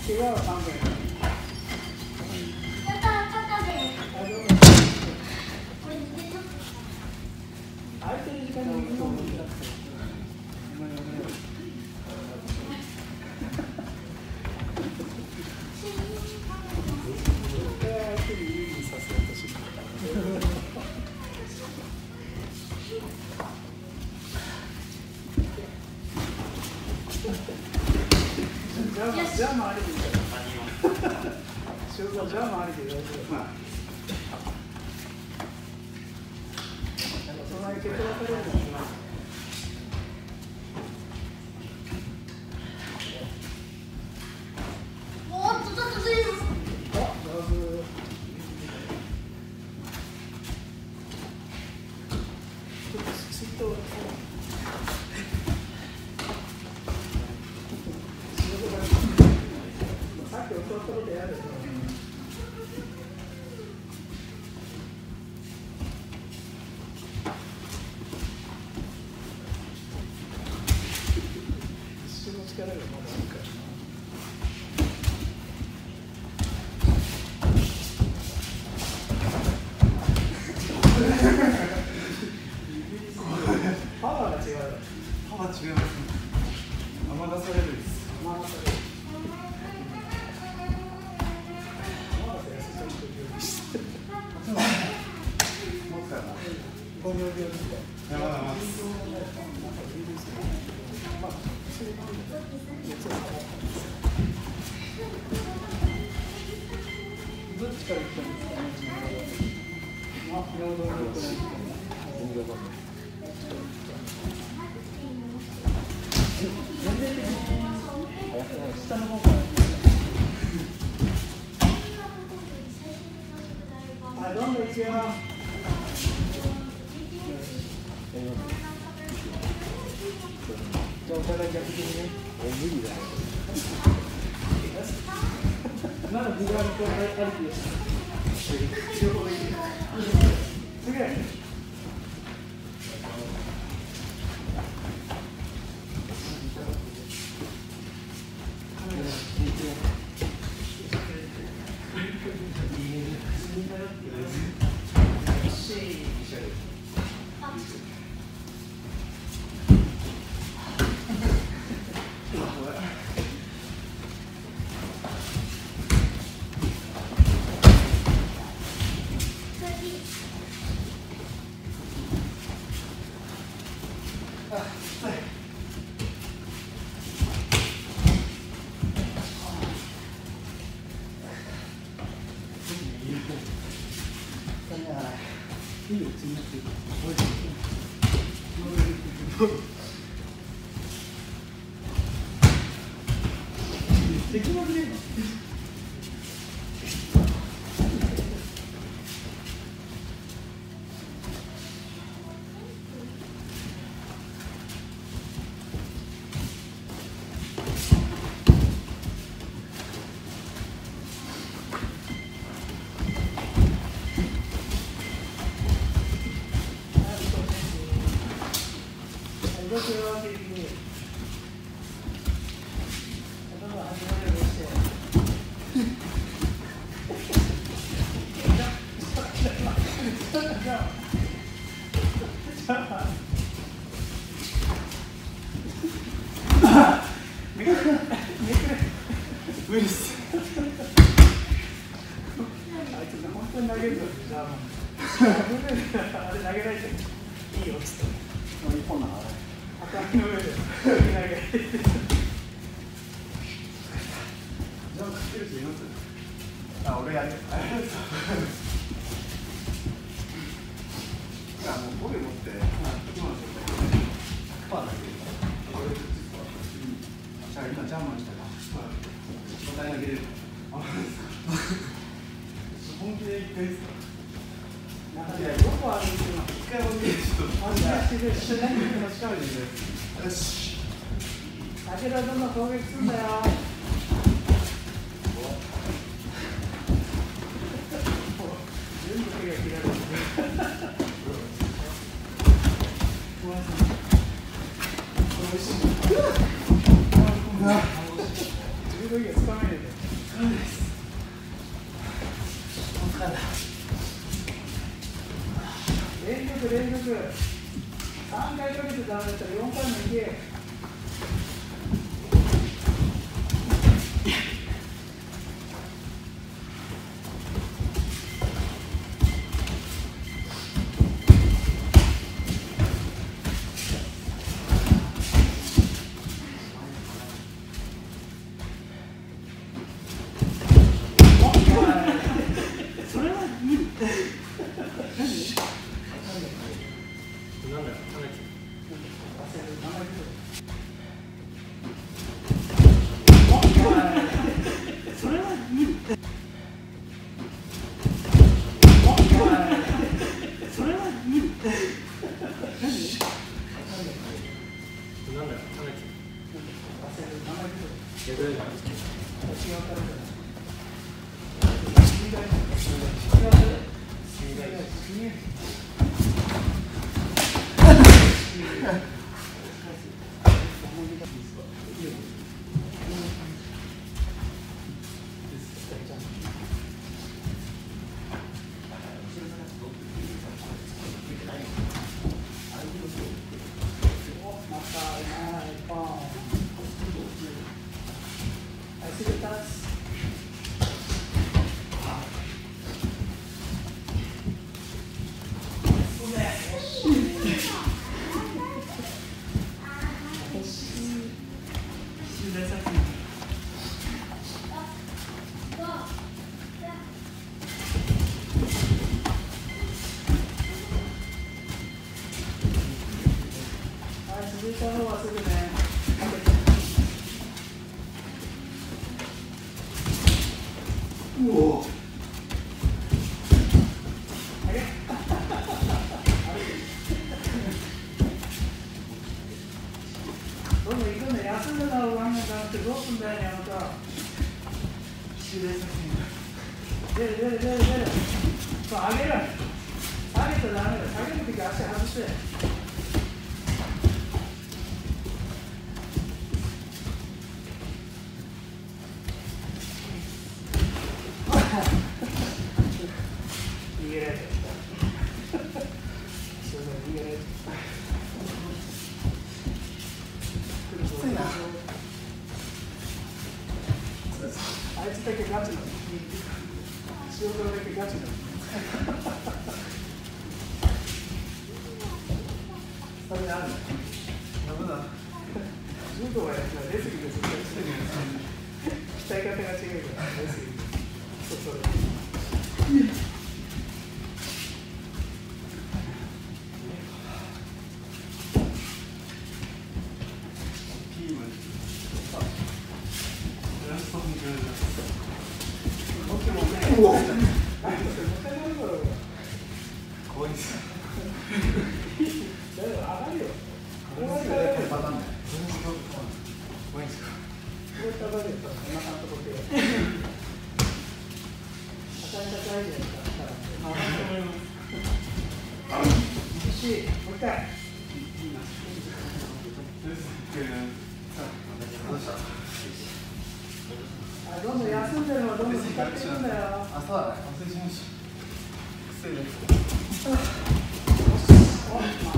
怪我は勘弁。 やった、肩で。 空いてる時間に行くのもいいだって。相手に有利にさせようとしてる。じゃあ回りでいいから。仕事はじゃあ回りで大丈夫。そんなに蹴飛ばされるのもない。 おっと、ちょっとずいぶん。 あ、上手。ちょっとスイート。さっき教わったことやるよ。一瞬の力がまだあるからな。パワーが違う。 パワー違いますね。甘出されるです。 甘出される。糖尿病ですか。 やばいます。 どっちから来たんですか。あ、尿道病です。年齢的に下の方から。あ、どんどん行くよ。じゃあお互い逆的にね。無理だよ。まだ僕らのこう歩きです。両方がいい。すげえ。いいよ、つなってる。敵も見れるの。動きを分けて、どんどん始まるようにして。 無理っす。 あいつ本当に投げるのに、じゃあもう。あれ投げられていいよっつって。 日本なのあれ。 畳の上で投げられて。 じゃあかける人います？あ、俺やる。ありがとう。もうボール持って、今の状態で100%だけど、じゃあ今ジャーマンしたら答え投げれる。本気で1回ですか？ いや、どこ歩いても 1回本気でちょっとマジで一緒に確かによし。 武田どんどん攻撃するんだよ。全部手が切られてる。おいしい。 動きがつかめないで。連続連続。3回かけてダメだったら4回もいけ。続いた方はすぐね。うお。あれ。どんどん行くんだ。休んでた方がいいんじゃなくてどうすんだよね、また。終了させる。出る。そう、上げる。下げちゃダメだ。下げるとき足外して。逃げられちゃった。逃げられちゃった。きついな。あいつだけガチなの。塩辛だけガチなの。それあるの。ダメだ。柔道はやつはレスリング絶対してるよ。鍛え方が違うから、レスリング。そう。 怖いんですよ。 上がるよ。 怖いんですよ。 こういった場合でこんな感じで。高いじゃないですか。もう一回。どんどん休んでるのどんどん使っていくんだよ。 あ、そうだね。忘れちゃいました。失礼です。